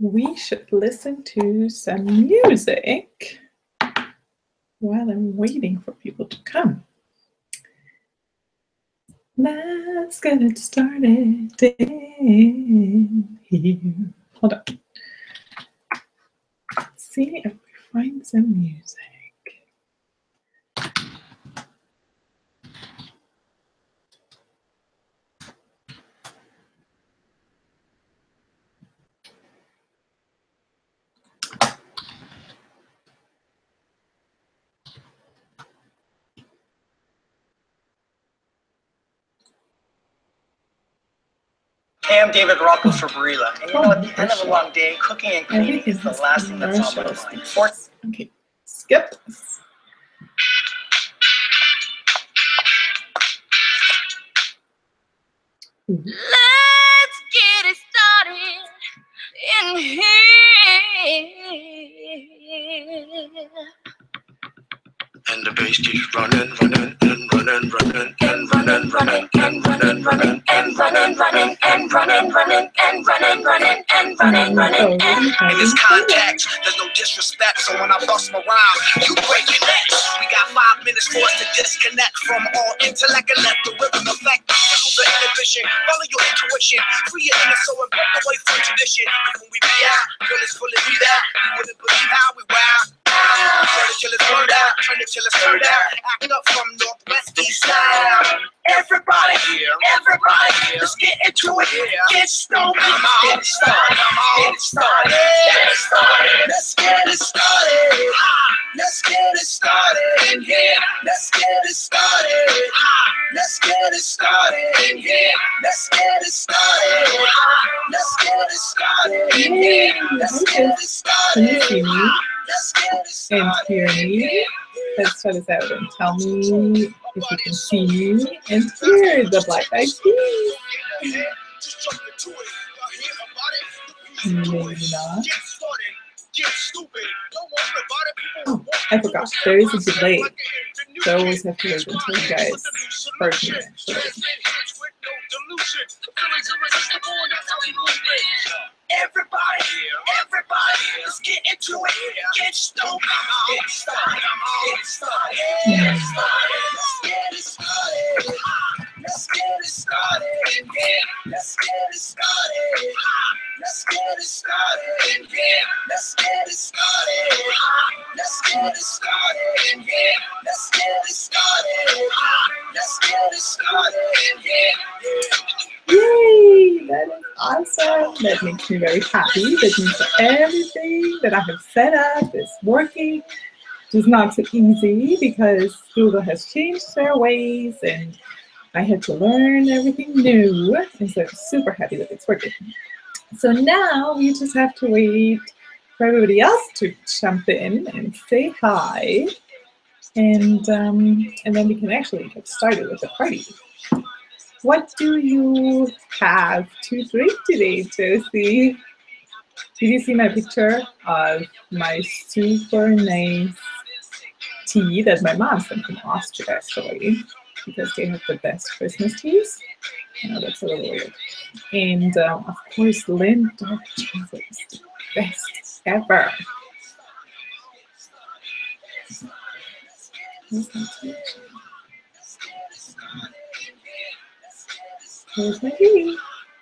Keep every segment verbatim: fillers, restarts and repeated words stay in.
we should listen to some music while I'm waiting for people to come. Let's get it started in here. Hold on. Let's see if we find some music. Hey, I'm David Rocco for Barilla, and you know, at the end of a long day, cooking and cleaning is the last thing that's on my mind. For okay, skip. Let's get it started in here. And the bass keeps running, running, and running, running, and running, running, and running, running, and running, running, and running, running, and running, running, and running, running, and in this context, there's no disrespect. So when I bust my rhyme, you break your neck. We got five minutes for us to disconnect from all intellect and let the rhythm affect. Lose the inhibition, follow your intuition, free your inner soul and break away from tradition. When we be out, girl, it's full of be that. You wouldn't believe how we wow. Turn it till it's burned out, turn it till it's turned out. Act up from northwest, east side. Everybody, everybody, let's get into it. Get stoned, get it started, get it started, get it started. Let's get it started. Let's get it started in here. Let's get it started. Let's get it started in here. Let's get it started. Let's get it started in here. Let's get it started. And hear me. Let's try this out and tell me if you can see me and hear the Black Eyed Peas. Maybe not. Oh, I forgot. There is a delay. So I always have to wait until you guys heard me actually. Everybody, everybody, let's get into it. Get stoned, get started, get started, get started. Let's get it started. Let's get it started in here. Let's get it started. Let's get it started in here. Let's get it started. Let's get it started in here. Let's get it started. Let's get it started in here. Yay! That is awesome. That makes me very happy. That means that everything that I have set up is working. It's not so easy because Google has changed their ways and I had to learn everything new. And so I'm super happy that it's working. So now we just have to wait for everybody else to jump in and say hi. And, um, and then we can actually get started with the party. What do you have to drink today, Josie? Did you see my picture of my super nice tea that my mom sent from Austria, actually, because they have the best Christmas teas? I know that's a little weird. And um, of course, Lindt dark chocolate is the best ever. Here's my tea.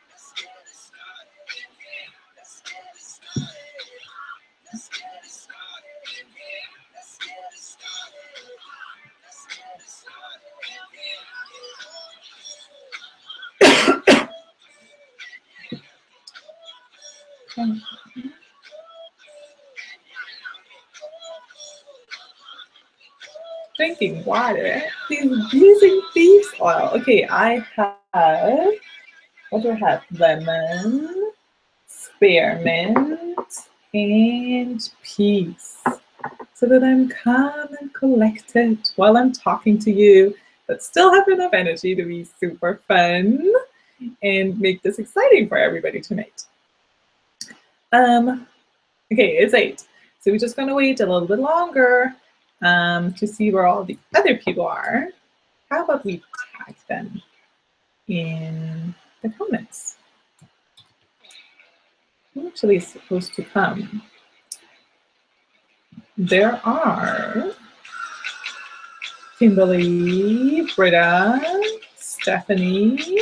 Drinking water. These using thieves oil. Okay, I have, what do I have? Lemon, spearmint, and peace. So that I'm calm and collected while I'm talking to you, but still have enough energy to be super fun and make this exciting for everybody tonight. Um, okay, it's eight. So we're just gonna wait a little bit longer um, to see where all the other people are. How about we tag them in the comments? who actually is supposed to come? There are Kimberly, Britta, Stephanie,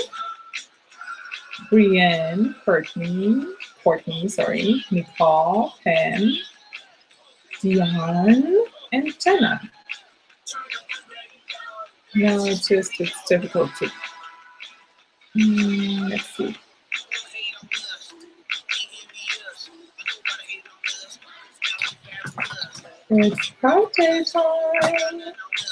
Brienne, Courtney, Courtney, sorry, Nicole, Pam, Dion, and Jenna. No, it's just it's difficult to. Mm, let's see. It's party time.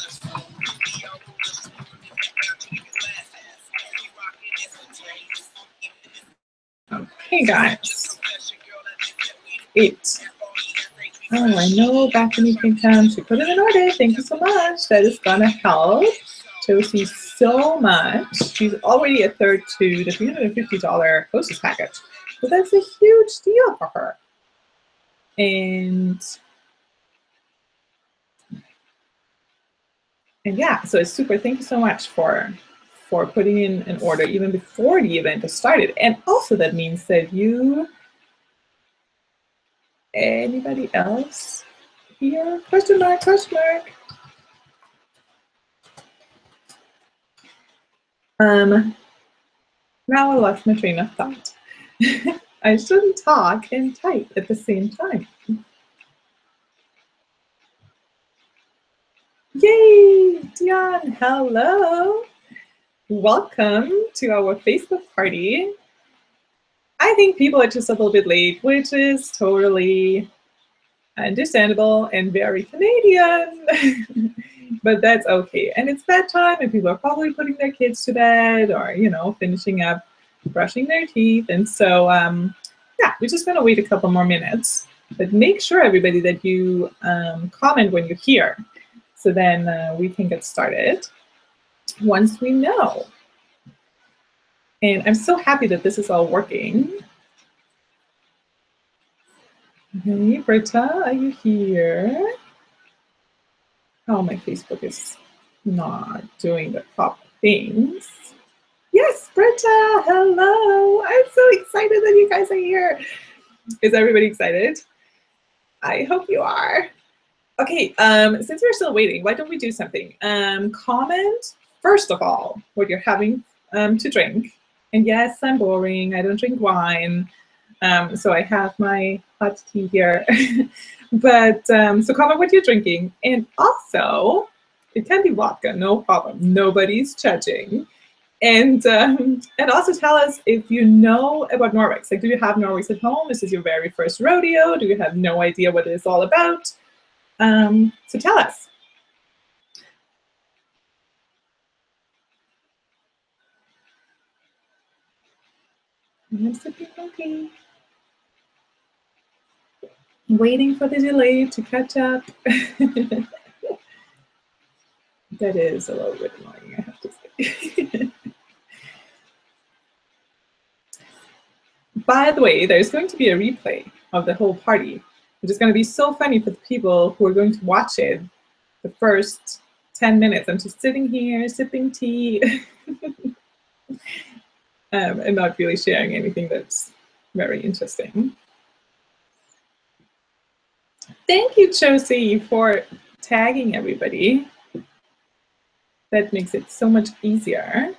Okay, guys. Eight. Oh, I know Bethany can come. She put it in order. Thank you so much. That is gonna help Josie so much. She's already a third to the three hundred fifty dollar hostess package. So that's a huge deal for her. And and yeah, so it's super. Thank you so much for for putting in an order even before the event has started. And also that means that you, anybody else here? Question mark, question mark. Um, now I lost my train of thought. I shouldn't talk and type at the same time. Yay, Dion, hello. Welcome to our Facebook party. I think people are just a little bit late, which is totally understandable and very Canadian, but that's okay. And it's bedtime and people are probably putting their kids to bed or, you know, finishing up brushing their teeth. And so, um, yeah, we're just gonna wait a couple more minutes, but make sure everybody that you um, comment when you're here. So then uh, we can get started once we know. And I'm so happy that this is all working. Hey, Britta, are you here? Oh, my Facebook is not doing the proper things. Yes, Britta, hello. I'm so excited that you guys are here. Is everybody excited? I hope you are. Okay, um, since we're still waiting, why don't we do something? Um, comment, first of all, what you're having um, to drink. And yes, I'm boring. I don't drink wine. Um, so I have my hot tea here. But um, so comment what you're drinking. And also, it can be vodka, no problem. Nobody's judging. And um, and also tell us if you know about Norwex. Like, do you have Norwex at home? Is this your very first rodeo? Do you have no idea what it's all about? Um, so tell us. I'm sipping coffee. Waiting for the delay to catch up. That is a little bit annoying, I have to say. By the way, there's going to be a replay of the whole party, which is going to be so funny for the people who are going to watch it the first ten minutes. I'm just sitting here sipping tea um, and not really sharing anything that's very interesting. Thank you, Josie, for tagging everybody. That makes it so much easier.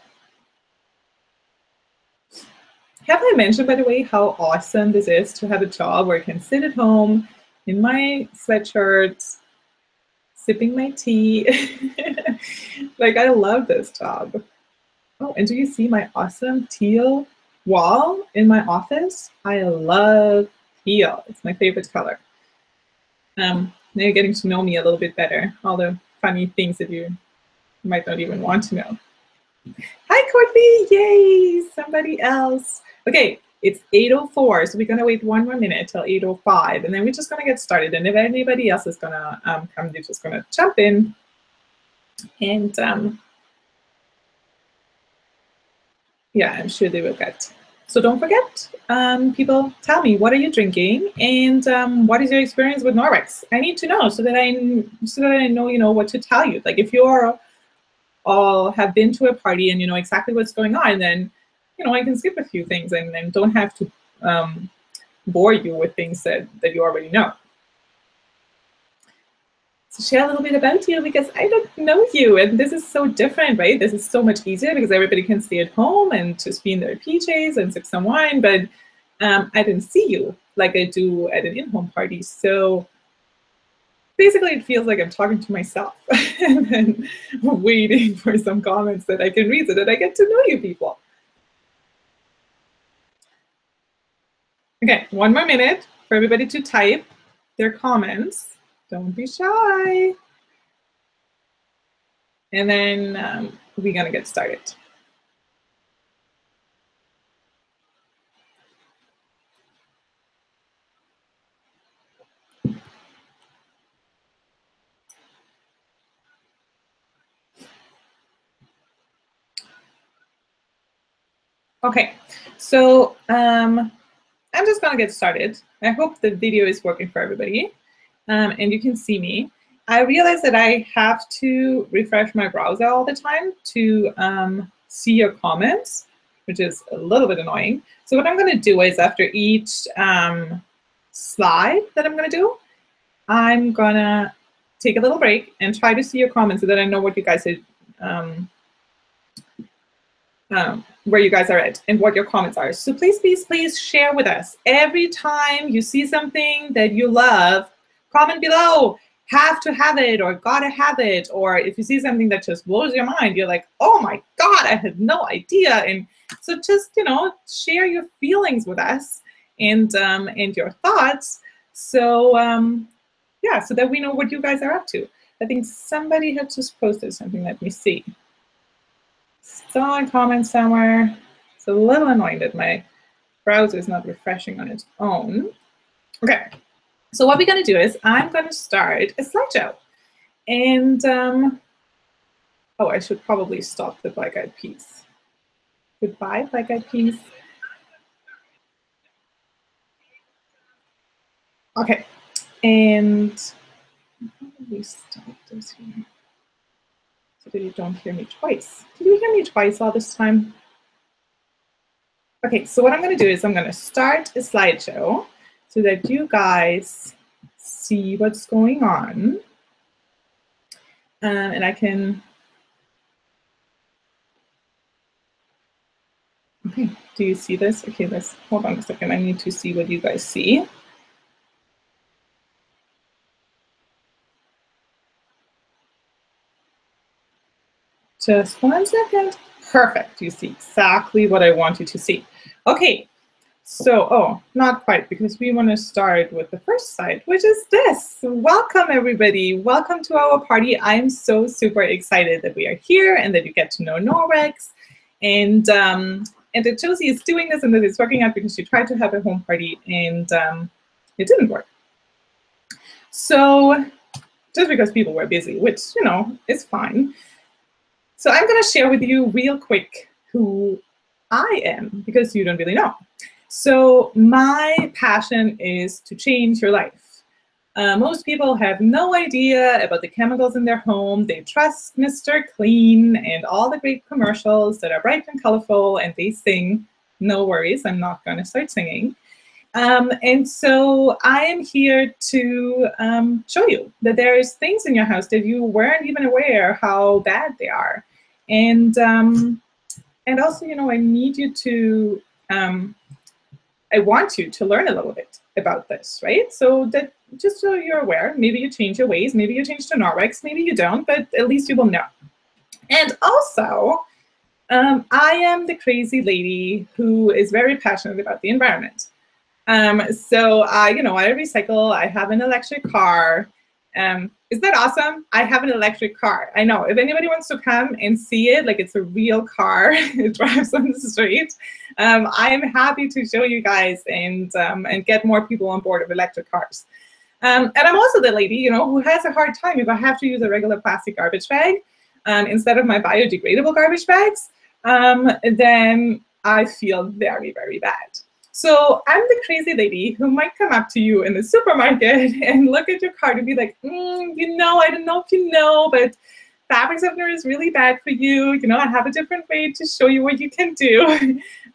Have I mentioned, by the way, how awesome this is to have a job where I can sit at home in my sweatshirt, sipping my tea? Like, I love this job. Oh, and do you see my awesome teal wall in my office? I love teal. It's my favorite color. Um, now you're getting to know me a little bit better. All the funny things that you might not even want to know. Hi, Courtney. Yay, somebody else. Okay, it's eight oh four, so we're gonna wait one more minute till eight oh five, and then we're just gonna get started. And if anybody else is gonna um, come, they're just gonna jump in. And um, yeah, I'm sure they will get. So don't forget, um, people, tell me, what are you drinking, and um, what is your experience with Norwex? I need to know so that I so that I know, you know, what to tell you. Like, if you're all have been to a party and you know exactly what's going on, then you know I can skip a few things and then don't have to um, bore you with things that, that you already know. So share a little bit about you, because I don't know you, and this is so different, right? This is so much easier because everybody can stay at home and just be in their P Js and sip some wine, but um, I didn't see you like I do at an in-home party. So basically, it feels like I'm talking to myself and then waiting for some comments that I can read so that I get to know you people. Okay, one more minute for everybody to type their comments. Don't be shy. And then um, we're gonna get started. Okay, so um, I'm just gonna get started. I hope the video is working for everybody um, and you can see me. I realize that I have to refresh my browser all the time to um, see your comments, which is a little bit annoying. So what I'm gonna do is after each um, slide that I'm gonna do, I'm gonna take a little break and try to see your comments so that I know what you guys are um, Um, where you guys are at and what your comments are. So please, please, please share with us. Every time you see something that you love, comment below, have to have it or gotta have it. Or if you see something that just blows your mind, you're like, oh my God, I had no idea. And so just, you know, share your feelings with us and, um, and your thoughts. So um, yeah, so that we know what you guys are up to. I think somebody had just posted something. Let me see. Saw a comment somewhere. It's a little annoying that my browser is not refreshing on its own. Okay, so what we're gonna do is I'm gonna start a slideshow. And, um, oh, I should probably stop the Black Eyed Peas. Goodbye, Black Eyed Peas. Okay, and how do we stop this here? So that you don't hear me twice. Did you hear me twice all this time? Okay, so what I'm gonna do is I'm gonna start a slideshow so that you guys see what's going on. Um, and I can, okay, do you see this? Okay, let's, hold on a second. I need to see what you guys see. Just one second. Perfect. You see exactly what I want you to see. Okay, so, oh, not quite, because we want to start with the first slide, which is this. Welcome, everybody. Welcome to our party. I'm so super excited that we are here and that you get to know Norwex. And, um, and that Josie is doing this and that it's working out because she tried to have a home party and um, it didn't work. So, just because people were busy, which, you know, is fine. So I'm going to share with you real quick who I am, because you don't really know. So my passion is to change your life. Uh, most people have no idea about the chemicals in their home. They trust Mister Clean and all the great commercials that are bright and colorful, and they sing. No worries, I'm not going to start singing. Um, and so I am here to um, show you that there's things in your house that you weren't even aware how bad they are. And, um, and also, you know, I need you to, um, I want you to learn a little bit about this, right? So that just so you're aware, maybe you change your ways, maybe you change to Norwex, maybe you don't, but at least you will know. And also, um, I am the crazy lady who is very passionate about the environment. Um, so, uh, you know, I recycle, I have an electric car. Um, is that awesome? I have an electric car. I know, if anybody wants to come and see it, like it's a real car, it drives on the street. Um, I am happy to show you guys and, um, and get more people on board of electric cars. Um, and I'm also the lady, you know, who has a hard time if I have to use a regular plastic garbage bag um, instead of my biodegradable garbage bags, um, then I feel very, very bad. So I'm the crazy lady who might come up to you in the supermarket and look at your cart and be like, mm, you know, I don't know if you know, but fabric softener is really bad for you. You know, I have a different way to show you what you can do.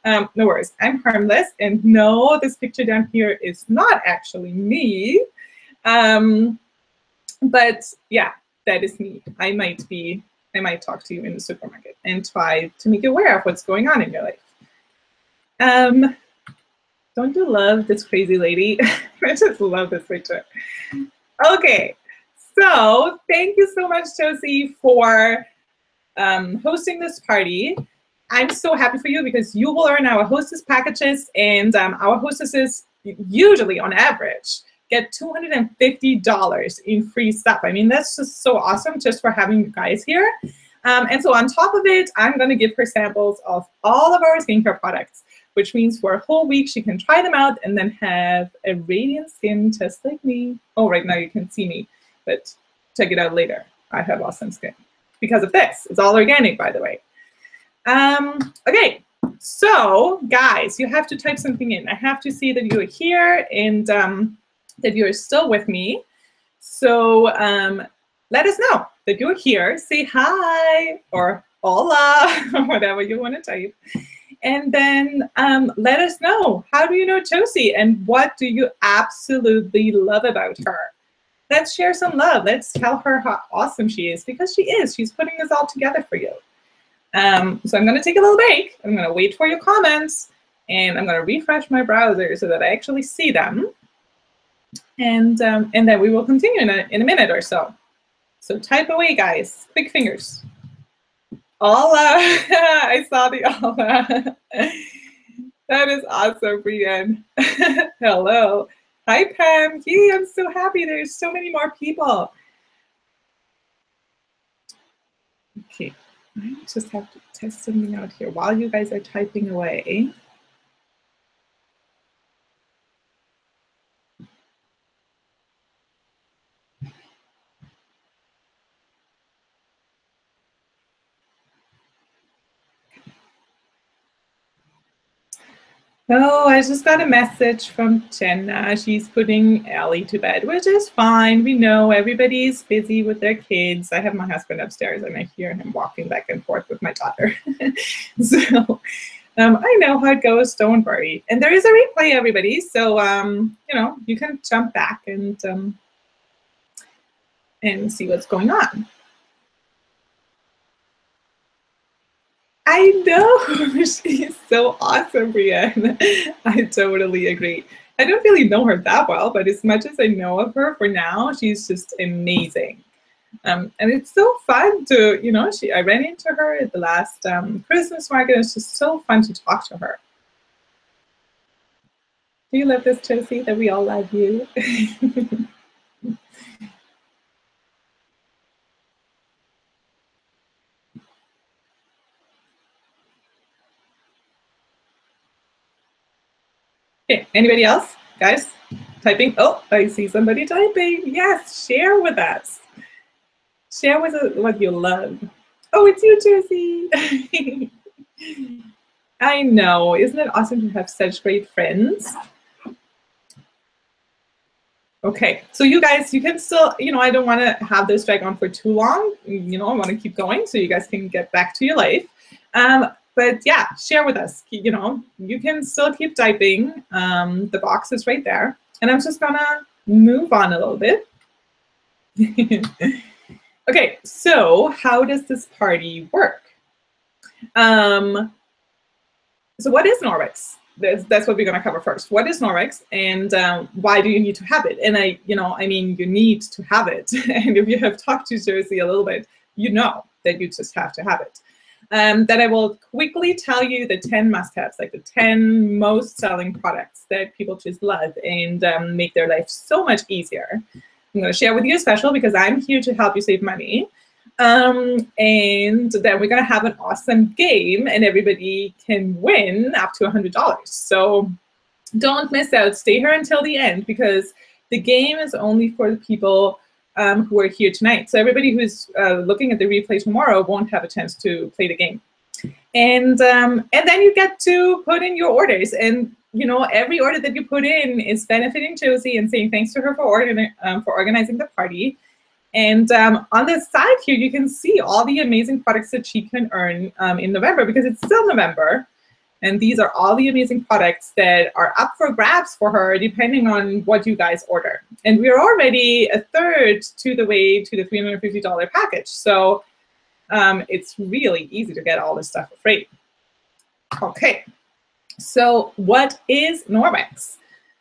Um, no worries, I'm harmless. And no, this picture down here is not actually me. Um, but yeah, that is me. I might be, I might talk to you in the supermarket and try to make you aware of what's going on in your life. Um, don't you love this crazy lady? I just love this picture. Okay, so thank you so much, Josie, for um, hosting this party. I'm so happy for you because you will earn our hostess packages, and um, our hostesses usually, on average, get two hundred fifty dollars in free stuff. I mean, that's just so awesome just for having you guys here. Um, and so on top of it, I'm going to give her samples of all of our skincare products, which means for a whole week she can try them out and then have a radiant skin just like me. Oh, right now you can see me, but check it out later. I have awesome skin because of this. It's all organic, by the way. Um, okay, so guys, you have to type something in. I have to see that you're here and um, that you're still with me. So um, let us know that you're here. Say hi or hola, or whatever you want to type. And then um, let us know, how do you know Josie and what do you absolutely love about her? Let's share some love. Let's tell her how awesome she is, because she is. She's putting this all together for you. Um, so I'm going to take a little break. I'm going to wait for your comments, and I'm going to refresh my browser so that I actually see them. And, um, and then we will continue in a, in a minute or so. So type away, guys. Quick fingers. Hola. I saw the hola. That is awesome, Brienne. Hello. Hi, Pam. Yay, I'm so happy. There's so many more people. Okay. I just have to test something out here while you guys are typing away. Oh, I just got a message from Jenna. She's putting Ellie to bed, which is fine. We know everybody's busy with their kids. I have my husband upstairs and I hear him walking back and forth with my daughter. So um, I know how it goes, don't worry. And there is a replay, everybody. So, um, you know, you can jump back and, um, and see what's going on. I know, she's so awesome, Brienne. I totally agree. I don't really know her that well, but as much as I know of her for now, she's just amazing. Um, and it's so fun to, you know, she. I ran into her at the last um, Christmas market. It's just so fun to talk to her. Do you love this, Josie, that we all love you? Okay, anybody else? Guys, typing. Oh, I see somebody typing. Yes, share with us. Share with us what you love. Oh, it's you, Josie. I know. Isn't it awesome to have such great friends? Okay, so you guys, you can still, you know, I don't want to have this drag on for too long. You know, I want to keep going so you guys can get back to your life. Um, But yeah, share with us. You know, you can still keep typing. Um, the box is right there. And I'm just gonna move on a little bit. Okay, so how does this party work? Um, so what is Norwex? That's, that's what we're gonna cover first. What is Norwex, and um, why do you need to have it? And I, you know, I mean, you need to have it. And if you have talked to Josie a little bit, you know that you just have to have it. Um, that I will quickly tell you the ten must-haves, like the ten most selling products that people just love and um, make their life so much easier. I'm going to share with you a special because I'm here to help you save money. Um, and then we're going to have an awesome game and everybody can win up to one hundred dollars. So don't miss out. Stay here until the end because the game is only for the people Um, who are here tonight. So everybody who's uh, looking at the replay tomorrow won't have a chance to play the game. And um, and then you get to put in your orders. And you know, every order that you put in is benefiting Josie and saying thanks to her for, organ um, for organizing the party. And um, on the side here, you can see all the amazing products that she can earn um, in November because it's still November. And these are all the amazing products that are up for grabs for her, depending on what you guys order. And we're already a third to the way to the three hundred fifty dollar package. So um, it's really easy to get all this stuff for free. Okay, so what is Norwex?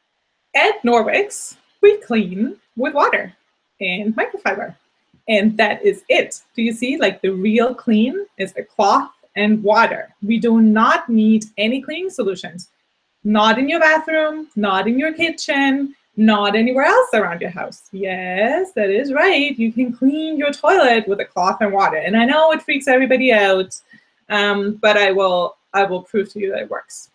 At Norwex, we clean with water and microfiber. And that is it. Do you see, like, the real clean is a cloth and water. We do not need any cleaning solutions. Not in your bathroom, not in your kitchen, not anywhere else around your house. Yes, that is right. You can clean your toilet with a cloth and water. And I know it freaks everybody out, um, but I will, I will prove to you that it works.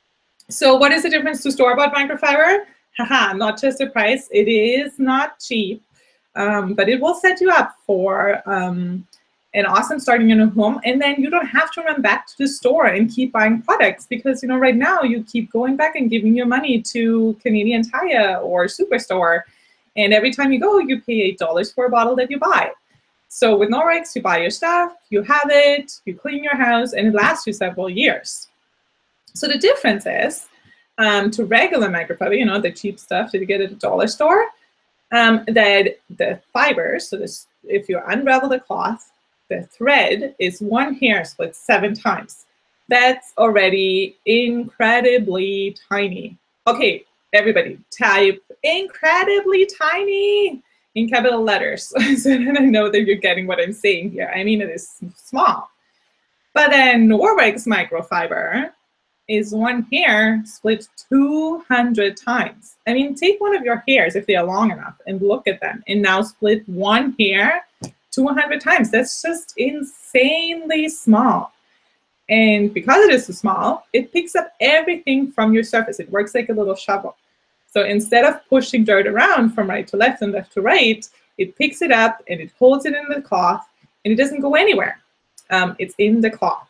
So what is the difference to store-bought microfiber? Haha, not just the price. It is not cheap. Um, but it will set you up for um, an awesome start in your new home. And then you don't have to run back to the store and keep buying products, because, you know, right now you keep going back and giving your money to Canadian Tire or Superstore. And every time you go, you pay eight dollars for a bottle that you buy. So with Norwex, you buy your stuff, you have it, you clean your house, and it lasts you several years. So the difference is um, to regular microfiber, you know, the cheap stuff that you get at a dollar store, Um, that the fibers, so this, if you unravel the cloth, the thread is one hair split seven times. That's already incredibly tiny. Okay, everybody, type incredibly tiny in capital letters so that I know that you're getting what I'm saying here. I mean, it is small. But then Norwex microfiber is one hair split two hundred times. I mean, take one of your hairs, if they are long enough, and look at them, and now split one hair two hundred times. That's just insanely small. And because it is so small, it picks up everything from your surface. It works like a little shovel. So instead of pushing dirt around from right to left and left to right, it picks it up and it holds it in the cloth, and it doesn't go anywhere. Um, it's in the cloth.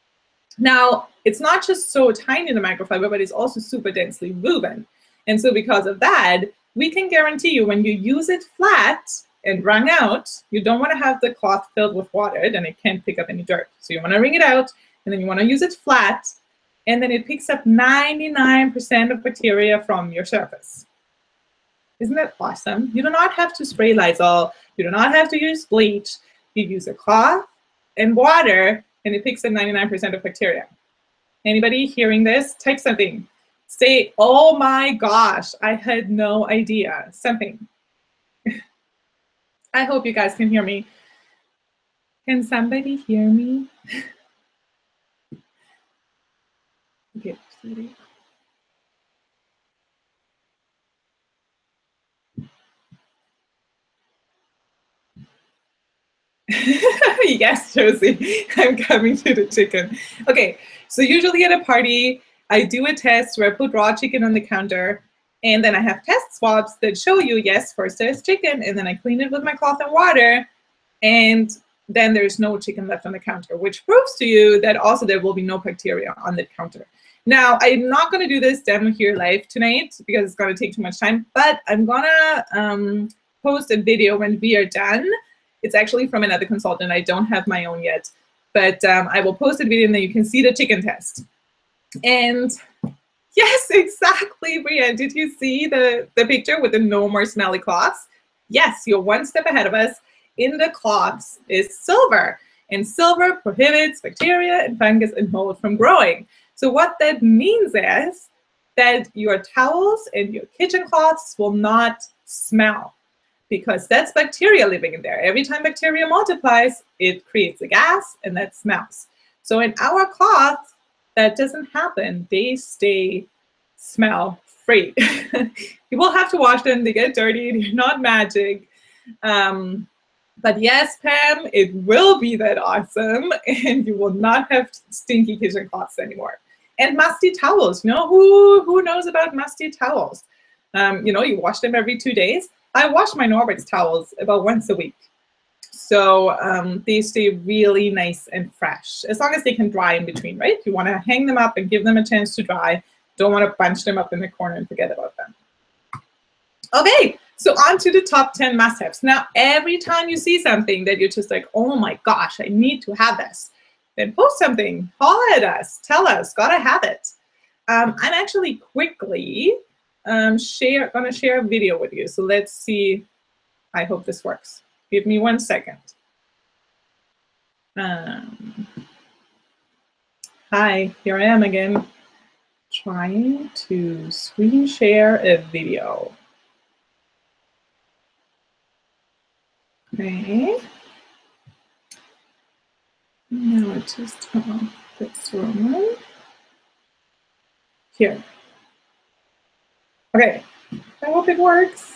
Now, it's not just so tiny, the microfiber, but it's also super densely woven. And so because of that, we can guarantee you when you use it flat and wrung out, you don't want to have the cloth filled with water, then it can't pick up any dirt. So you want to wring it out, and then you want to use it flat, and then it picks up ninety-nine percent of bacteria from your surface. Isn't that awesome? You do not have to spray Lysol. You do not have to use bleach. You use a cloth and water, and it picks up ninety-nine percent of bacteria. Anybody hearing this? Type something. Say, oh my gosh, I had no idea. Something. I hope you guys can hear me. Can somebody hear me? Okay. Yes, Josie, I'm coming to the chicken. Okay, so usually at a party, I do a test where I put raw chicken on the counter, and then I have test swabs that show you, yes, first there's chicken, and then I clean it with my cloth and water, and then there's no chicken left on the counter, which proves to you that also there will be no bacteria on the counter. Now, I'm not going to do this demo here live tonight because it's going to take too much time, but I'm going to um, post a video when we are done. It's actually from another consultant. I don't have my own yet, but um, I will post a video and then you can see the chicken test. And yes, exactly, Brian. Did you see the, the picture with the no more smelly cloths? Yes, you're one step ahead of us. In the cloths is silver, and silver prohibits bacteria and fungus and mold from growing. So what that means is that your towels and your kitchen cloths will not smell, because that's bacteria living in there. Every time bacteria multiplies, it creates a gas, and that smells. So in our cloths, that doesn't happen. They stay smell-free. You will have to wash them. They get dirty. They're not magic. Um, but yes, Pam, it will be that awesome, and you will not have stinky kitchen cloths anymore. And musty towels. You know, who, who knows about musty towels? Um, you know, you wash them every two days. I wash my Norwex towels about once a week. So um, they stay really nice and fresh, as long as they can dry in between, right? You want to hang them up and give them a chance to dry. Don't want to bunch them up in the corner and forget about them. Okay, so on to the top ten must-haves. Now, every time you see something that you're just like, oh my gosh, I need to have this, then post something, holler at us, tell us, gotta have it. Um, I'm actually quickly um, share, gonna share a video with you. So let's see, I hope this works. Give me one second. Um, hi, here I am again, trying to screen share a video. Okay. Now I just turn on this one. Here. Okay, I hope it works.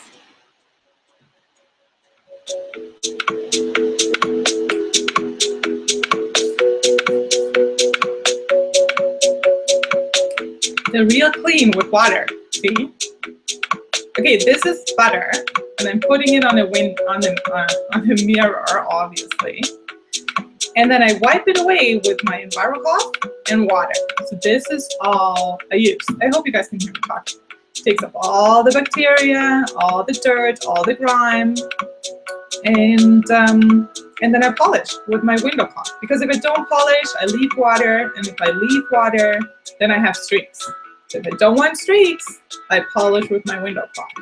They're real clean with water, see? Okay, this is butter, and I'm putting it on a win on the uh, on the mirror, obviously. And then I wipe it away with my EnviroCloth and water. So this is all I use. I hope you guys can hear me talking. It takes up all the bacteria, all the dirt, all the grime, and um, and then I polish with my window cloth. Because if I don't polish, I leave water, and if I leave water, then I have streaks. So if I don't want streaks, I polish with my window cloth.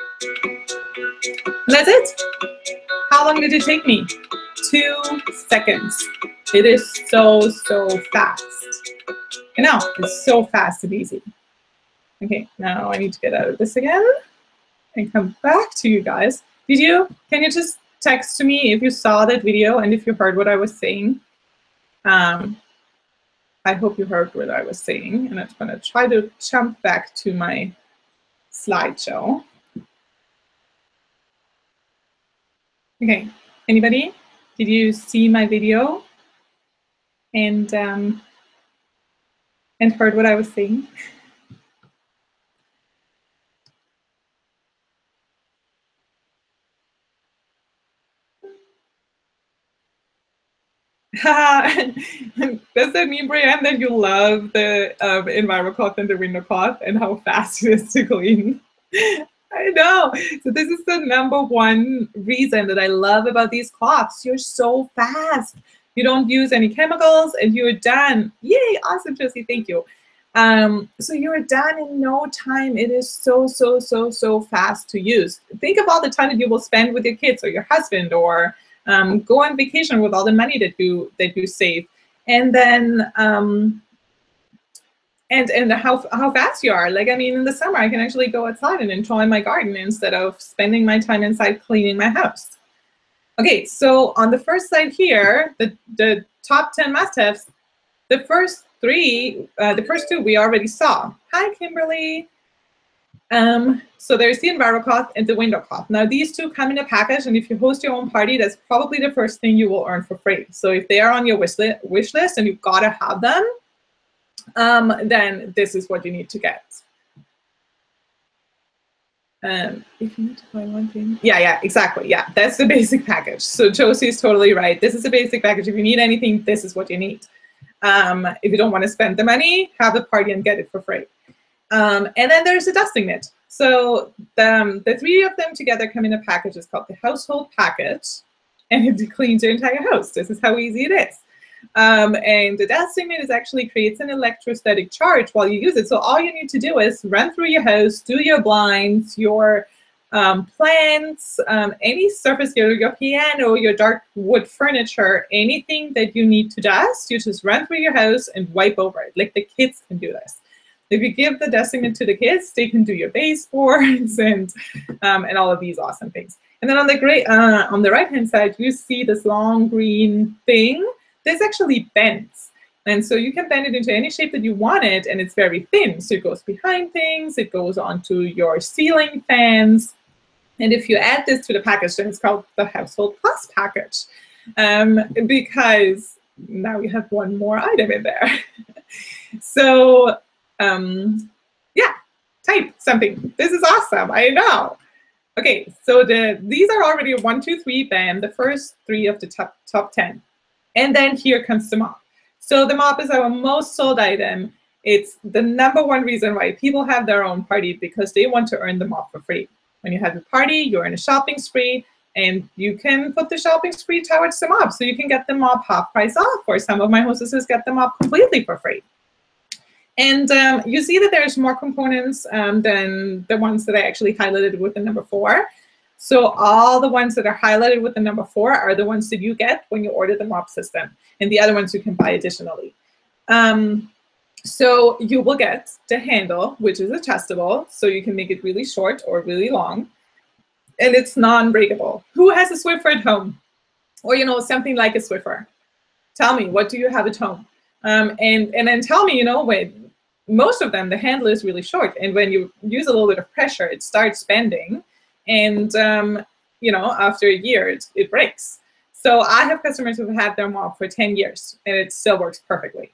And that's it. How long did it take me? Two seconds. It is so, so fast. You know, it's so fast and easy. Okay, now I need to get out of this again and come back to you guys. Did you, can you just text to me if you saw that video and if you heard what I was saying? Um, I hope you heard what I was saying, and I'm gonna try to jump back to my slideshow. Okay, anybody? Did you see my video and um, and heard what I was saying? Does that mean, Brianne, that you love the um, EnviroCloth and the window cloth and how fast it is to clean? I know. So this is the number one reason that I love about these cloths. You're so fast. You don't use any chemicals and you're done. Yay, awesome, Josie, thank you. Um, so you're done in no time. It is so, so, so, so fast to use. Think of all the time that you will spend with your kids or your husband, or um, go on vacation with all the money that you, that you save. And then, um, And and how how fast you are. Like, I mean, in the summer, I can actually go outside and enjoy my garden instead of spending my time inside cleaning my house. Okay, so on the first slide here, the, the top ten must-haves, the first three, uh, the first two we already saw. Hi, Kimberly. Um, so there's the EnviroCloth and the window cloth. Now, these two come in a package, and if you host your own party, that's probably the first thing you will earn for free. So if they are on your wish, li wish list and you've got to have them, Um, then this is what you need to get. Um, if you need to buy one thing. Yeah, yeah, exactly. Yeah, that's the basic package. So Josie is totally right. This is a basic package. If you need anything, this is what you need. Um, if you don't want to spend the money, have the party and get it for free. Um, and then there's a dusting mitt. So the, um, the three of them together come in a package. It's called the household package, and it cleans your entire house. This is how easy it is. Um, and the dusting mitt is actually creates an electrostatic charge while you use it. So all you need to do is run through your house, do your blinds, your um, plants, um, any surface, your, your piano, your dark wood furniture, anything that you need to dust, you just run through your house and wipe over it. Like, the kids can do this. If you give the dusting mitt to the kids, they can do your baseboards and um, and all of these awesome things. And then on the great uh, on the right hand side, you see this long green thing. This actually bends. And so you can bend it into any shape that you want it, and it's very thin. So it goes behind things, it goes onto your ceiling fans. And if you add this to the package, then it's called the Household Plus package, um, because now you have one more item in there. So um, yeah, type something. This is awesome, I know. Okay, so the these are already a one, two, three band, the first three of the top, top ten. And then here comes the mop. So the mop is our most sold item. It's the number one reason why people have their own party, because they want to earn the mop for free. When you have a party, you're in a shopping spree, And you can put the shopping spree towards the mop, so you can get the mop half price off, or some of my hostesses get the mop completely for free. And um, you see that there's more components um, than the ones that I actually highlighted with the number four. So all the ones that are highlighted with the number four are the ones that you get when you order the mop system, and the other ones you can buy additionally. Um, so you will get the handle, which is adjustable, so you can make it really short or really long, and it's non-breakable. Who has a Swiffer at home? Or, you know, something like a Swiffer? Tell me, what do you have at home? Um, and, and then tell me, you know, when most of them, the handle is really short, and when you use a little bit of pressure, it starts bending, and, um, you know, after a year, it, it breaks. So I have customers who've had their mop for ten years, and it still works perfectly.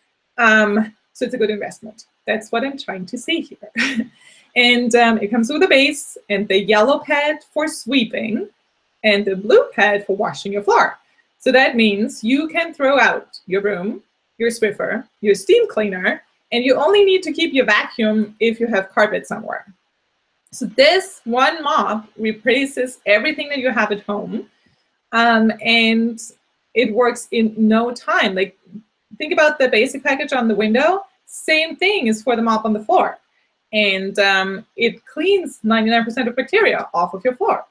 Um, so it's a good investment. That's what I'm trying to say here. And um, it comes with a base, and the yellow pad for sweeping, and the blue pad for washing your floor. So that means you can throw out your broom, your Swiffer, your steam cleaner, and you only need to keep your vacuum if you have carpet somewhere. So this one mop replaces everything that you have at home, um, and it works in no time. Like, think about the basic package on the window. Same thing is for the mop on the floor. And um, it cleans ninety-nine percent of bacteria off of your floor.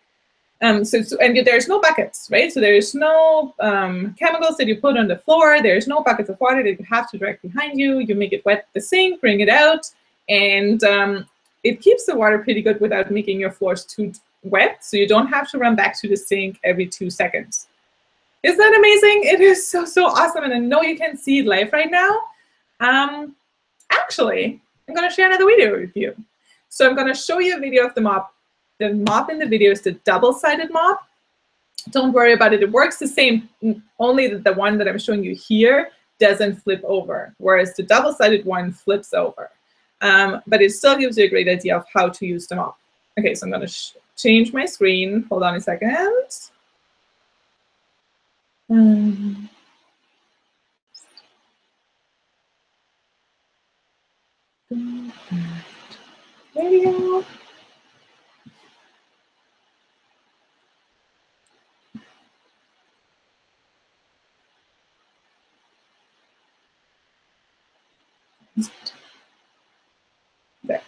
Um, so, so, and there's no buckets, right? So there's no um, chemicals that you put on the floor. There's no buckets of water that you have to direct behind you. You make it wet the sink, bring it out, and um, it keeps the water pretty good without making your floors too wet. So you don't have to run back to the sink every two seconds. Isn't that amazing? It is so, so awesome. And I know you can see it live right now. Um, actually, I'm going to share another video with you. So I'm going to show you a video of the mop. The mop in the video is the double-sided mop. Don't worry about it. It works the same, only that the one that I'm showing you here doesn't flip over, whereas the double-sided one flips over. Um, but it still gives you a great idea of how to use the mop. Okay, so I'm going to change my screen. Hold on a second. Um, there we go. There.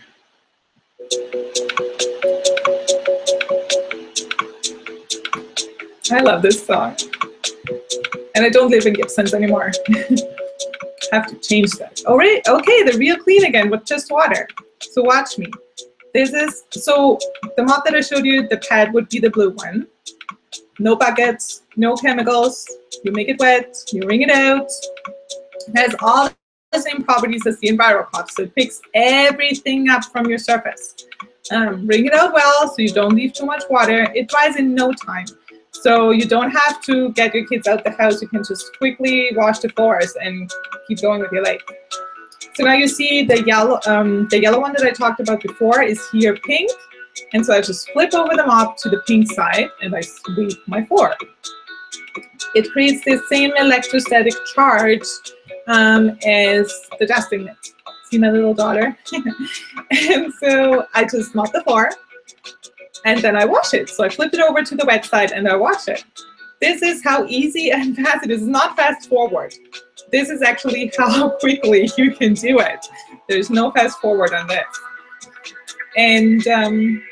I love this song. And I don't live in Gibsons anymore. I have to change that. All right, okay, the real clean again with just water. So watch me. This is, so the mop that I showed you, the pad would be the blue one. No buckets, no chemicals. You make it wet, you wring it out. It has all the same properties as the EnviroPop, so it picks everything up from your surface. Um, wring it out well so you don't leave too much water. It dries in no time. So you don't have to get your kids out the house. You can just quickly wash the floors and keep going with your life. So now you see the yellow, um, the yellow one that I talked about before is here pink. And so I just flip over the mop to the pink side and I sweep my floor. It creates the same electrostatic charge um, as the dusting mitt. See my little daughter? And so I just mop the floor and then I wash it. So I flip it over to the wet side and I wash it. This is how easy and fast it is. It's not fast forward. This is actually how quickly you can do it. There's no fast forward on this. And um,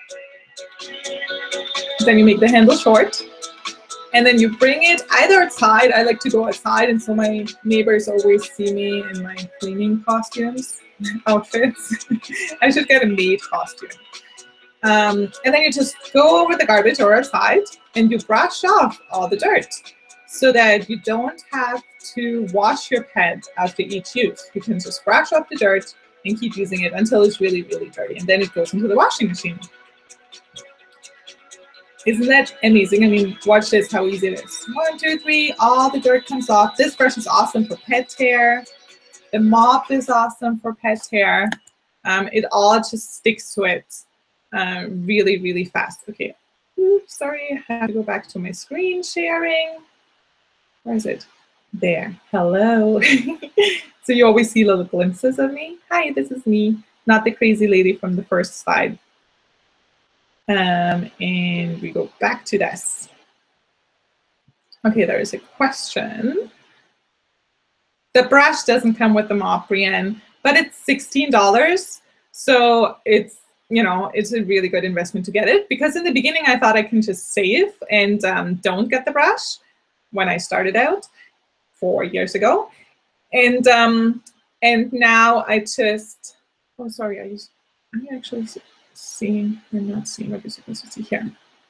then you make the handle short. And then you bring it either outside. I like to go outside, and so my neighbors always see me in my cleaning costumes, outfits. I should get a maid costume. Um, and then you just go over the garbage or outside, and you brush off all the dirt so that you don't have to wash your pad after each use. You can just brush off the dirt and keep using it until it's really, really dirty. And then it goes into the washing machine. Isn't that amazing? I mean, watch this, how easy it is. One, two, three, all the dirt comes off. This brush is awesome for pet hair. The mop is awesome for pet hair. Um, it all just sticks to it uh, really, really fast. Okay, oops, sorry, I have to go back to my screen sharing. Where is it? There, hello. So you always see little glimpses of me. Hi, this is me, not the crazy lady from the first slide. Um, and we go back to this. Okay, there is a question. The brush doesn't come with the mop, Brienne, but it's sixteen dollars. So it's, you know, it's a really good investment to get it, because in the beginning I thought I can just save and um, don't get the brush when I started out four years ago. And um, and now I just, oh, sorry, I used, I'm actually seeing, I'm not seeing what you're supposed to see here.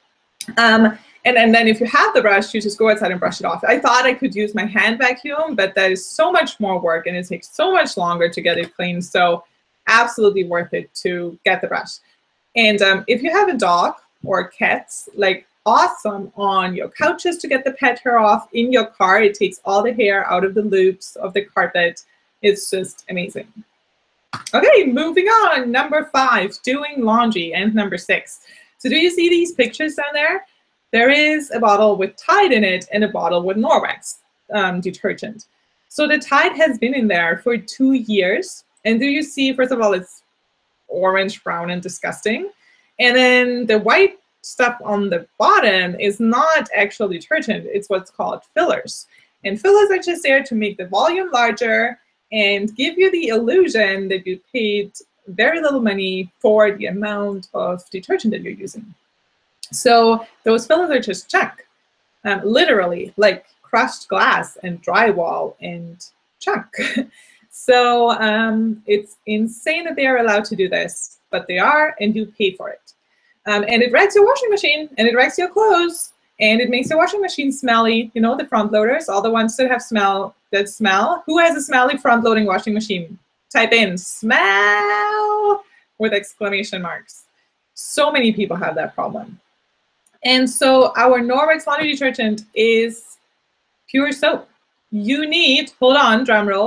Um, and, and then if you have the brush, you just go outside and brush it off. I thought I could use my hand vacuum, but that is so much more work and it takes so much longer to get it clean. So absolutely worth it to get the brush. And um, if you have a dog or cats, like awesome on your couches to get the pet hair off. In your car, it takes all the hair out of the loops of the carpet. It's just amazing. Okay, moving on. Number five, doing laundry, and number six. So do you see these pictures down there? There is a bottle with Tide in it and a bottle with Norwex um, detergent. So the Tide has been in there for two years. And do you see, first of all, it's orange, brown, and disgusting. And then the white stuff on the bottom is not actual detergent. It's what's called fillers. And fillers are just there to make the volume larger and give you the illusion that you paid very little money for the amount of detergent that you're using. So those fillers are just junk, um, literally like crushed glass and drywall and junk. So um, it's insane that they are allowed to do this, but they are, and you pay for it. Um, and it wrecks your washing machine, and it wrecks your clothes, and it makes your washing machine smelly. You know, the front loaders, all the ones that have smell, that smell. Who has a smelly front loading washing machine? Type in smell with exclamation marks. So many people have that problem. And so our Norwex laundry detergent is pure soap. You need, hold on, drum roll,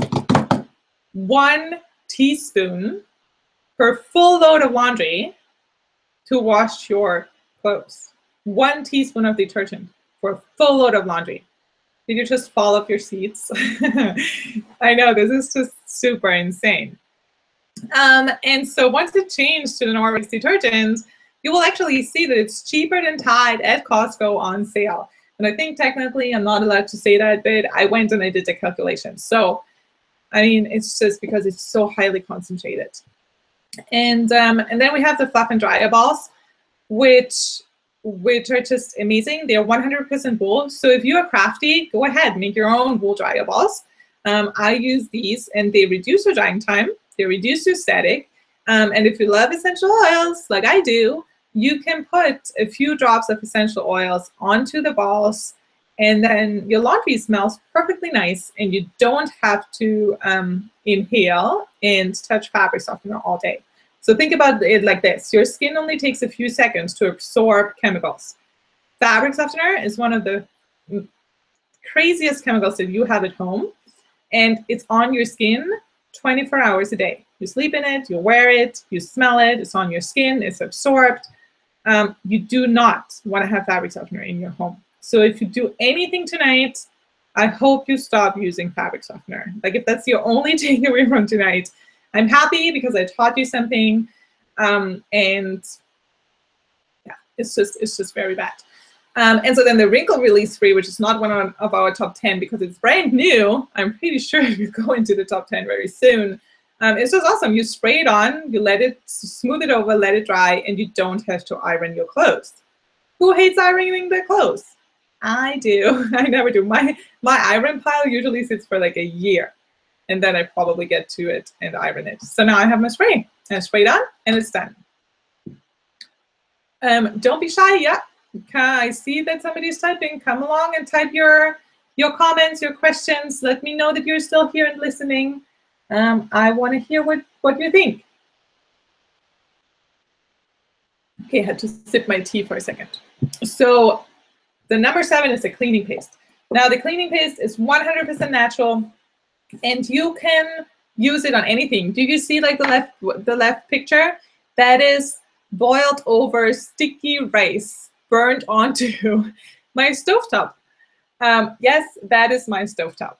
one teaspoon per full load of laundry to wash your clothes. One teaspoon of detergent for a full load of laundry. Did you just fall off your seats? I know, this is just super insane. Um, and so once it changed to the Norwex detergent, you will actually see that it's cheaper than Tide at Costco on sale. And I think technically I'm not allowed to say that, but I went and I did the calculation. So, I mean, it's just because it's so highly concentrated. And um, and then we have the Fluff and Dryer balls, which which are just amazing. They're one hundred percent wool. So if you are crafty, go ahead, make your own wool dryer balls. Um, I use these, and they reduce your drying time. They reduce your static. Um, and if you love essential oils, like I do, you can put a few drops of essential oils onto the balls, and then your laundry smells perfectly nice, and you don't have to um, inhale and touch fabric softener all day. So think about it like this. Your skin only takes a few seconds to absorb chemicals. Fabric softener is one of the craziest chemicals that you have at home, and it's on your skin twenty-four hours a day. You sleep in it, you wear it, you smell it, it's on your skin, it's absorbed. Um, you do not want to have fabric softener in your home. So if you do anything tonight, I hope you stop using fabric softener. Like if that's your only takeaway from tonight, I'm happy because I taught you something. Um, and yeah, it's just, it's just very bad. Um, and so then the wrinkle release free, which is not one of our top ten because it's brand new. I'm pretty sure you go into the top ten very soon. Um, it's just awesome. You spray it on, you let it smooth it over, let it dry, and you don't have to iron your clothes. Who hates ironing their clothes? I do. I never do. My my iron pile usually sits for like a year, and then I probably get to it and iron it. So now I have my spray, and I spray it on, and it's done. Um, don't be shy. Yeah, I see that somebody's typing. Come along and type your your comments, your questions. Let me know that you're still here and listening. Um, I want to hear what, what you think. Okay, I had to sip my tea for a second. So the number seven is the cleaning paste. Now the cleaning paste is one hundred percent natural, and you can use it on anything. Do you see like the left, the left picture? That is boiled over sticky rice burned onto my stovetop. Um, yes, that is my stovetop.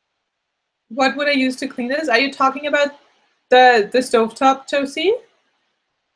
What would I use to clean this? Are you talking about the, the stovetop, Josie?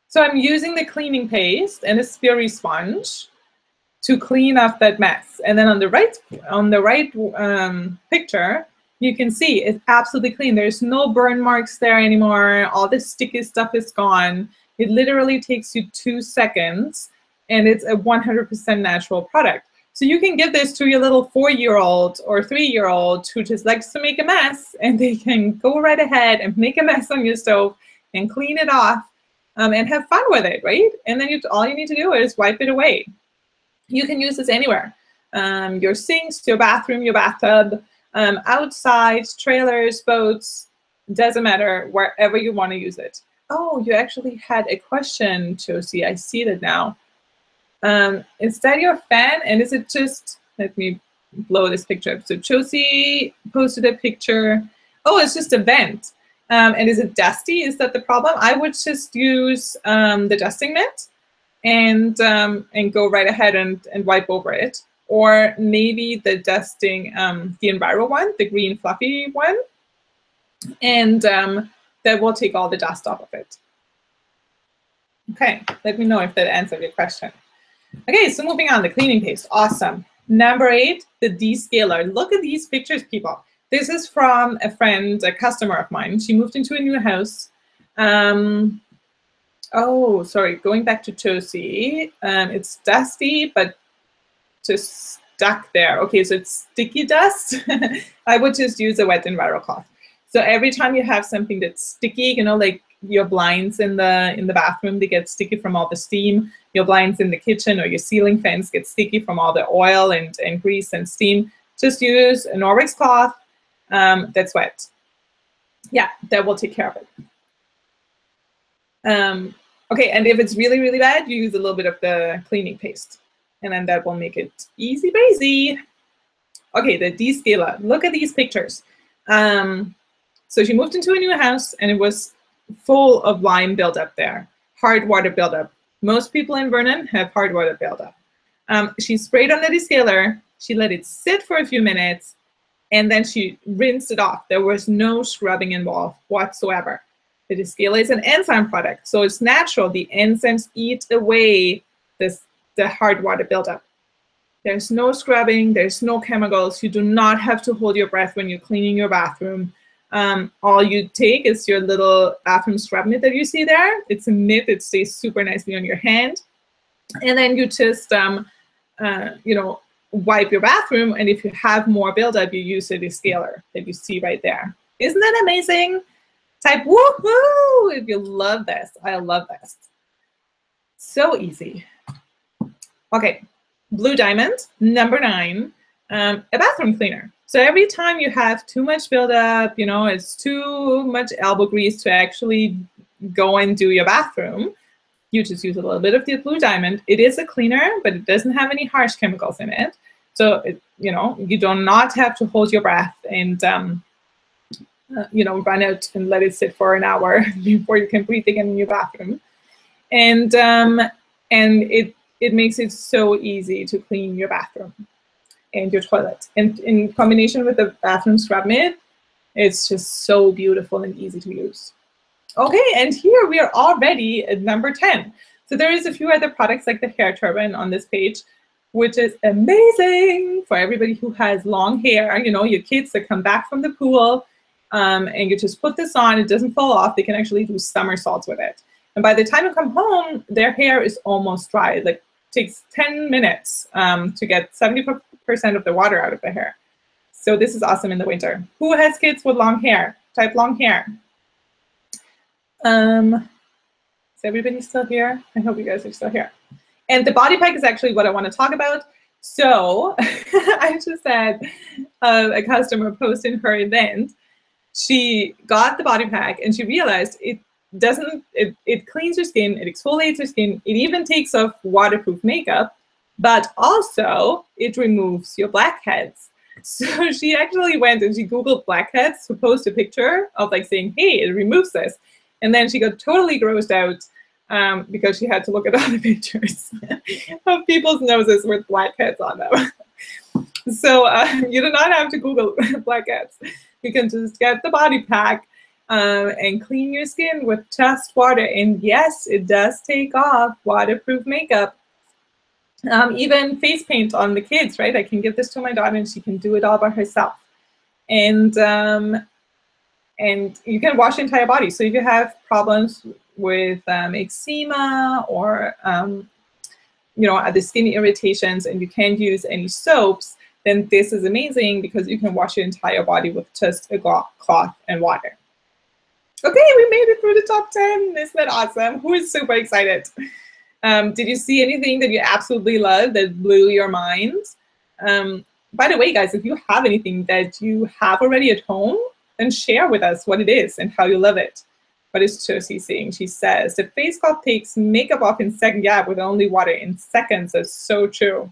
So I'm using the cleaning paste and a Speary sponge to clean up that mess. And then on the right, on the right um, picture, you can see it's absolutely clean. There's no burn marks there anymore. All the sticky stuff is gone. It literally takes you two seconds, and it's a one hundred percent natural product. So you can give this to your little four-year-old or three-year-old who just likes to make a mess, and they can go right ahead and make a mess on your stove and clean it off um, and have fun with it, right? And then you, all you need to do is wipe it away. You can use this anywhere. Um, your sinks, your bathroom, your bathtub, um, outside, trailers, boats, doesn't matter, wherever you want to use it. Oh, you actually had a question, Josie. I see that now. Um, is that your fan? And is it just, let me blow this picture up. So Josie posted a picture. Oh, it's just a vent. Um, and is it dusty? Is that the problem? I would just use um, the dusting mitt and um, and go right ahead and, and wipe over it. Or maybe the dusting, um, the Enviro one, the green fluffy one. And um, that will take all the dust off of it. Okay, let me know if that answered your question. Okay, so moving on, the cleaning paste, awesome. Number eight, the descaler. Look at these pictures, people. This is from a friend, a customer of mine. She moved into a new house. Um, oh, sorry, going back to Josie. Um, it's dusty, but just stuck there. Okay, so it's sticky dust. I would just use a wet Enviro cloth. So every time you have something that's sticky, you know, like your blinds in the in the bathroom, they get sticky from all the steam. Your blinds in the kitchen or your ceiling fans get sticky from all the oil and, and grease and steam. Just use a Norwex cloth um, that's wet. Yeah, that will take care of it. Um, okay, and if it's really, really bad, you use a little bit of the cleaning paste. And then that will make it easy breezy. Okay, the descaler. Look at these pictures. Um, so she moved into a new house, and it was full of lime buildup there, hard water buildup. Most people in Vernon have hard water buildup. Um, she sprayed on the descaler, she let it sit for a few minutes, and then she rinsed it off. There was no scrubbing involved whatsoever. The descaler is an enzyme product, so it's natural. The enzymes eat away this, the hard water buildup. There's no scrubbing, there's no chemicals. You do not have to hold your breath when you're cleaning your bathroom. Um, all you take is your little bathroom scrub mitt that you see there. It's a mitt that stays super nicely on your hand. And then you just, um, uh, you know, wipe your bathroom. And if you have more buildup, you use the descaler that you see right there. Isn't that amazing? Type woohoo if you love this. I love this. So easy. Okay, Blue Diamond, number nine, um, a bathroom cleaner. So every time you have too much buildup, you know, it's too much elbow grease to actually go and do your bathroom, you just use a little bit of the Blue Diamond. It is a cleaner, but it doesn't have any harsh chemicals in it. So, it, you know, you do not have to hold your breath and, um, uh, you know, run out and let it sit for an hour before you can breathe again in your bathroom. And, um, and it, it makes it so easy to clean your bathroom and your toilet. And in combination with the bathroom scrub mitt, it's just so beautiful and easy to use. Okay, and here we are already at number ten. So there is a few other products like the hair turban on this page, which is amazing for everybody who has long hair. You know, your kids that come back from the pool, um, and you just put this on, it doesn't fall off. They can actually do somersaults with it. And by the time you come home, their hair is almost dry. Like, takes ten minutes um, to get seventy percent of the water out of the hair. So this is awesome in the winter. Who has kids with long hair? Type long hair. Um, is everybody still here? I hope you guys are still here. And the body pack is actually what I want to talk about. So I just had uh, a customer post in her event. She got the body pack and she realized it doesn't, it, it cleans your skin, it exfoliates your skin, it even takes off waterproof makeup, but also it removes your blackheads. So she actually went and she Googled blackheads to post a picture of like saying, hey, it removes this. And then she got totally grossed out um, because she had to look at all the pictures of people's noses with blackheads on them. So uh, you do not have to Google blackheads. You can just get the body pack um, and clean your skin with just water. And yes, it does take off waterproof makeup. Um, even face paint on the kids, right? I can give this to my daughter and she can do it all by herself. And, um, and you can wash the entire body. So if you have problems with um, eczema or um, you know, other skin irritations and you can't use any soaps, then this is amazing because you can wash your entire body with just a cloth and water. Okay, we made it through the top ten. Isn't that awesome? Who is super excited? Um, did you see anything that you absolutely loved that blew your mind? Um, by the way, guys, if you have anything that you have already at home, then share with us what it is and how you love it. What is Josie saying? She says, the face cloth takes makeup off in second, yeah, with only water in seconds. That's so true.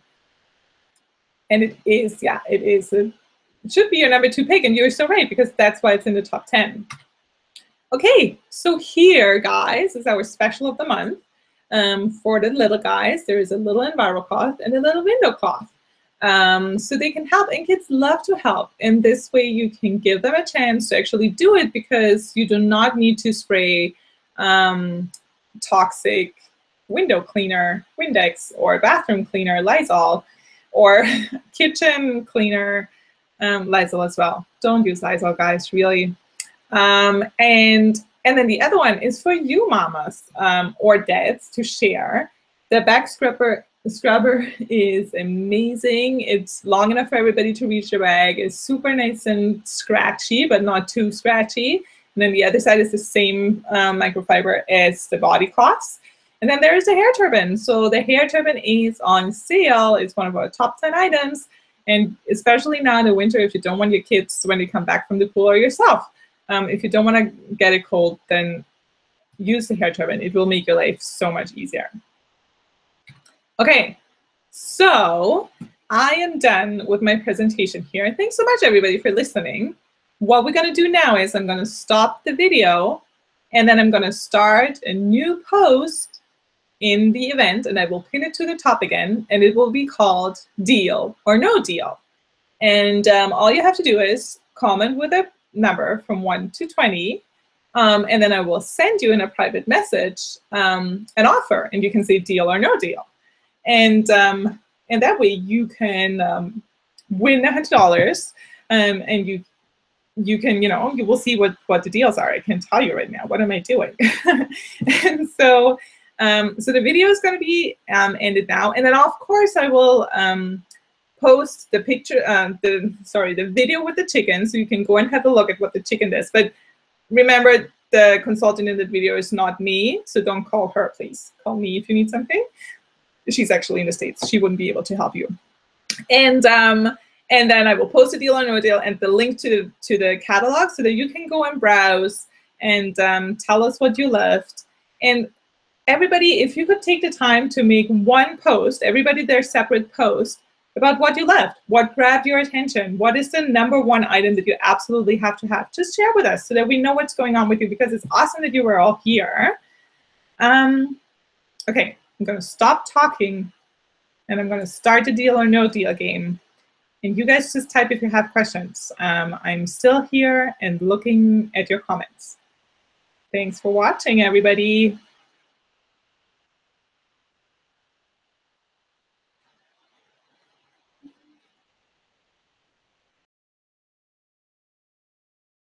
And it is, yeah, it is. A, it should be your number two pick, and you're so right, because that's why it's in the top ten. Okay, so here, guys, is our special of the month. Um, for the little guys, there is a little enviro cloth and a little window cloth. Um, so they can help, and kids love to help. And this way you can give them a chance to actually do it, because you do not need to spray um, toxic window cleaner, Windex, or bathroom cleaner, Lysol, or kitchen cleaner, um, Lysol as well. Don't use Lysol, guys, really. Um, and, and then the other one is for you mamas um, or dads to share. The back scrubber The scrubber is amazing. It's long enough for everybody to reach the bag. It's super nice and scratchy, but not too scratchy. And then the other side is the same um, microfiber as the body cloths. And then there's the hair turban. So the hair turban is on sale. It's one of our top ten items. And especially now in the winter, if you don't want your kids when they come back from the pool, or yourself, um, if you don't want to get it cold, then use the hair turban. It will make your life so much easier. Okay, so I am done with my presentation here. Thanks so much, everybody, for listening. What we're going to do now is I'm going to stop the video, and then I'm going to start a new post in the event, and I will pin it to the top again, and it will be called Deal or No Deal. And um, all you have to do is comment with a number from one to twenty, um, and then I will send you in a private message um, an offer, and you can say deal or no deal. And um, and that way you can um, win one hundred dollars, um, and you you can, you know, you will see what, what the deals are. I can tell you right now. What am I doing? And so, um, so the video is going to be um, ended now. And then, of course, I will um, post the picture, uh, the sorry, the video with the chicken, so you can go and have a look at what the chicken does. But remember, the consultant in the video is not me, so don't call her, please. Call me if you need something. She's actually in the States. She wouldn't be able to help you. And um, and then I will post a deal or no deal and the link to, to the catalog, so that you can go and browse and um, tell us what you loved. And everybody, if you could take the time to make one post, everybody their separate post, about what you loved, what grabbed your attention, what is the number one item that you absolutely have to have. Just share with us so that we know what's going on with you, because it's awesome that you were all here. Um, okay. I'm going to stop talking, and I'm going to start the deal or no deal game. And you guys just type if you have questions. Um, I'm still here and looking at your comments. Thanks for watching, everybody.